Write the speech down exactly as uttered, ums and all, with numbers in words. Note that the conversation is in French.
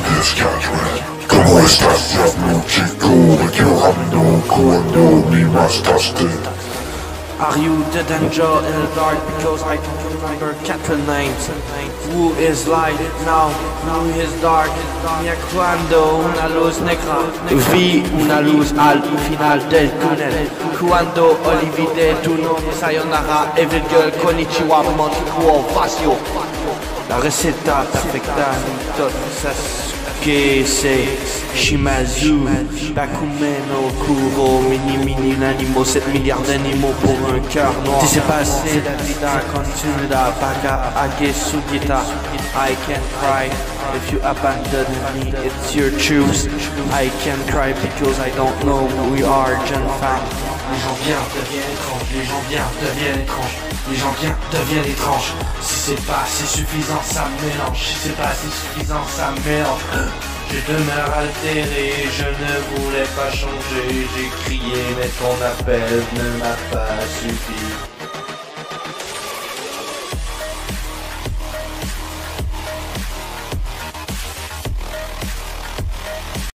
Descadre. ¿Cómo estás, Diablo Chico? Llorando cuando me mataste. Are you the danger in the dark? Because I don't remember Catherine names. Who is light now? Who is dark? Mia cuando una luz negra vi una luz al final del túnel. Cuando olvidé tu nome, sayonara, evil girl, konnichiwa, monticuo, vacío. La receta perfecta di todo che se Shimazu, Bakumen, Okuro, Mini Mini, l'animo, sept milliards d'animaux pour un cœur noir. Tu sais passer la vida continue da Baka Age Sugita. I can cry if you abandon me, it's your choose. I can cry because I don't know who we are, John Fan. Les gens bien deviennent étranges, les gens bien deviennent étranges, les gens bien deviennent étranges. Si c'est pas assez suffisant, ça mélange, si c'est pas assez suffisant, ça mélange. Je demeure altéré, je ne voulais pas changer, j'ai crié mais ton appel ne m'a pas suffi.